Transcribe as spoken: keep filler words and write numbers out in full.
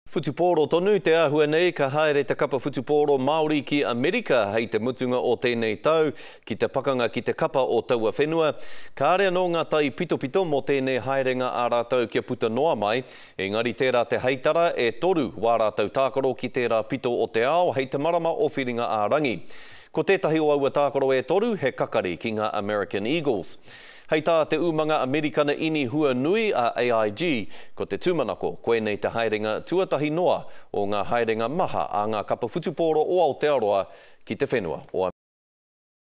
Futuporo tonu te ahua nei ka haere te kapa futuporo Māori ki Amerika hei te mutunga o tēnei tau ki te pakanga ki te kapa o taua whenua. Ka area no ngā tai pito pito mo tēnei haerenga a rātau kia puta noa mai. Engari tērā te heitara e toru wā rātau tākaro ki tērā pito o te ao hei te marama o whiringa a rangi. Ko tētahi o aua tākaro e toru he kakari ki ngā American Eagles. Hei tā te umanga Amerikana ini hua nui a A I G, ko te tūmanako, koe nei te haerenga tuatahi noa o ngā haerenga maha a ngā kapa futuporo o Aotearoa ki te whenua o